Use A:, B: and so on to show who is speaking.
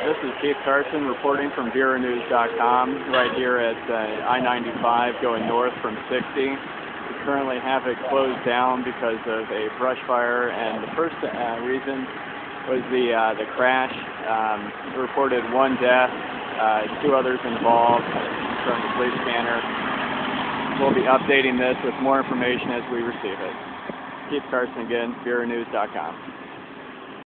A: This is Chief Carson reporting from BureauNews.com right here at I95 going north from 60. We currently have it closed down because of a brush fire, and the first reason was the crash. Reported one death, 2 others involved from the police scanner. We'll be updating this with more information as we receive it. Chief Carson again, BureauNews.com.